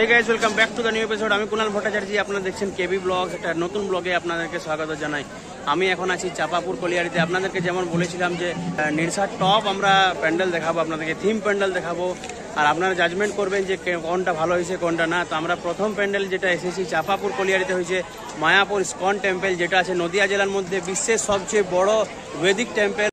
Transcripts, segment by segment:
Hey guys, welcome back to the new episode. আমি কুনাল ভট্টাচার্য, আপনারা দেখছেন কেবি ব্লগ। একটা নতুন ব্লগে আপনাদেরকে স্বাগত জানাই। আমি এখন আছি চাপাপুর কলিয়ারিতে। আপনাদেরকে যেমন বলেছিলাম যে নিরসার টপ আমরা প্যান্ডেল দেখাবো, আপনাদেরকে থিম প্যান্ডেল দেখাবো, আর আপনারা জাজমেন্ট করবেন যে কোনটা ভালো হয়েছে কোনটা না। তো আমরা প্রথম প্যান্ডেল যেটা এসেছি চাপাপুর কলিয়ারিতে হয়েছে মায়াপুর ইস্কন টেম্পল, যেটা আছে নদিয়া জেলার মধ্যে বিশ্বের সবচেয়ে বড় বৈদিক টেম্পল।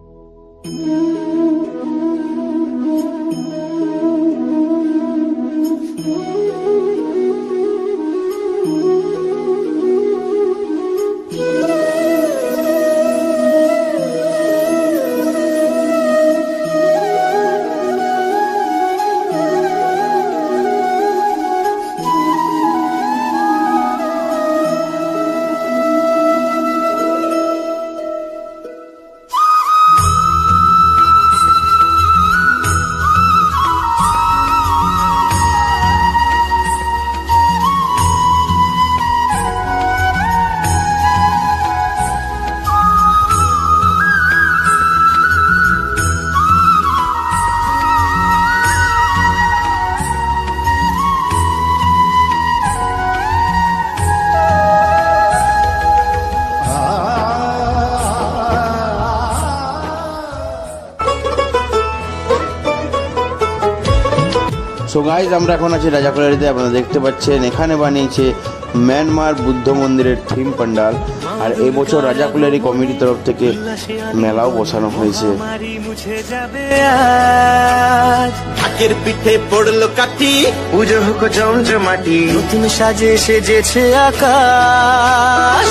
সো গাইজ, আমরা এখন আছি রাজাকলিয়ারিতে। আপনারা দেখতে পাচ্ছেন এখানে বানিয়েছে মিয়ানমার বুদ্ধ মন্দিরের থিম প্যান্ডাল। আর এই বছর রাজাকলিয়ারি কমিটির তরফ থেকে মেলাও বসানো হয়েছে। ঢাকের পিঠে পড়লো কাঠি, পুজো হোক জমজমাটি, নতুন সাজে সেজেছে আকাশ।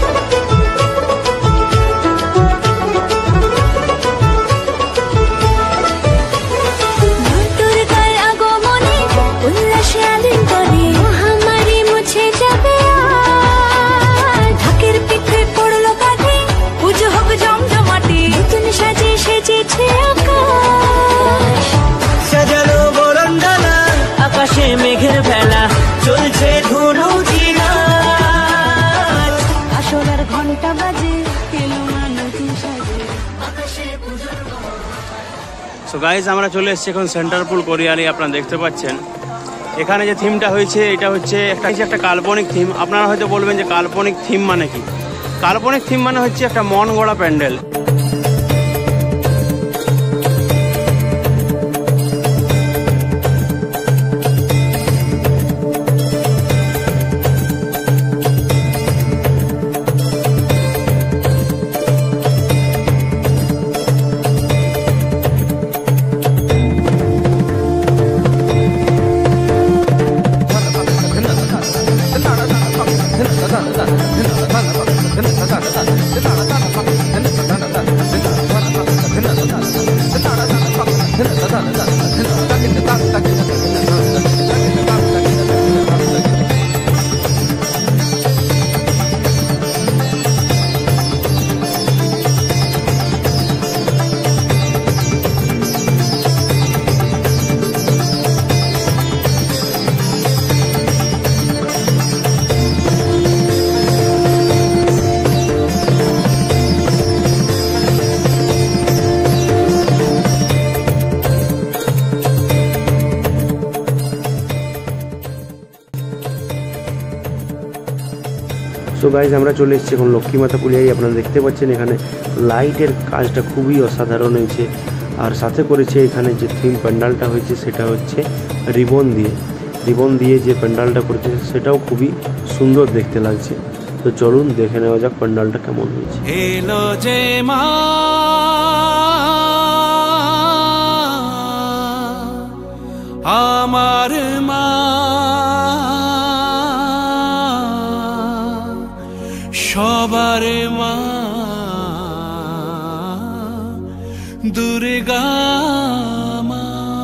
মেঘের বেলা চলছে ধনু জিনা, আসলের ঘন্টা বাজে সো গাইজ, আমরা চলে এসেছি এখন সেন্টারপুল কলিয়ারি। আপনারা দেখতে পাচ্ছেন এখানে যে থিমটা হয়েছে, এটা হচ্ছে একটা কাল্পনিক থিম। আপনারা হয়তো বলবেন যে কাল্পনিক থিম মানে কি? কাল্পনিক থিম মানে হচ্ছে একটা মন গড়া প্যান্ডেল। তো গাইজ, আমরা চলে এসেছি এখন লক্ষ্মী মাতা কলিয়ারি। আপনারা দেখতে পাচ্ছেন এখানে লাইটের কাজটা খুবই অসাধারণ হয়েছে। আর সাথে করেছে এখানে যে থিম প্যান্ডালটা হয়েছে সেটা হচ্ছে রিবন দিয়ে যে প্যান্ডালটা করেছে সেটাও খুবই সুন্দর দেখতে লাগছে। তো চলুন দেখে নেওয়া যাক প্যান্ডালটা কেমন হয়েছে। এলো যে মা আমার মা, সবার মা দুর্গা মা।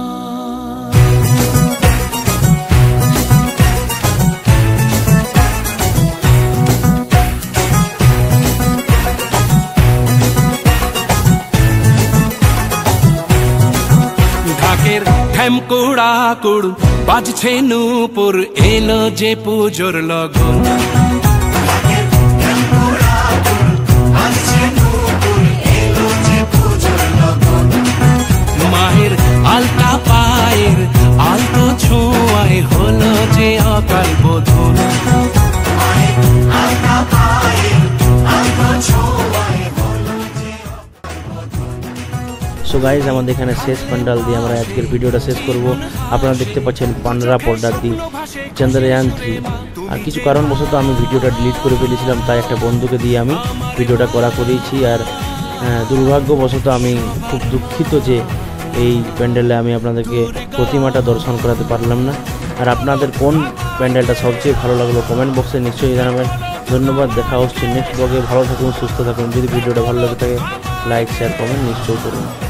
ঢাকের ঠ্যামকুড়া কুড় বাজছে নূপুর, এলো যে পুজোর লগন। মাহের আলতা পায়ের আলতো ছোঁয়ায় হলো সো গাইজ আমাদের এখানে শেষ প্যান্ডেল দিয়ে আমরা আজকের ভিডিওটা শেষ করব। আপনারা দেখতে পাচ্ছেন পান্ডরা পর্দার দিয়ে চন্দ্রয়ান 3। আর কিছু কারণবশত আমি ভিডিওটা ডিলিট করে ফেলেছিলাম, তাই একটা বন্ধুকে দিয়ে আমি ভিডিওটা করিয়েছি। আর দুর্ভাগ্যবশত আমি খুব দুঃখিত যে এই প্যান্ডেলে আমি আপনাদেরকে প্রতিমাটা দর্শন করাতে পারলাম না। আর আপনাদের কোন প্যান্ডেলটা সবচেয়ে ভালো লাগলো কমেন্ট বক্সে নিশ্চয়ই জানাবেন। ধন্যবাদ, দেখা হচ্ছে নেক্সট ব্লগে। ভালো থাকুন, সুস্থ থাকুন। যদি ভিডিওটা ভালো লাগে থাকে লাইক শেয়ার কমেন্ট নিশ্চয়ই করুন।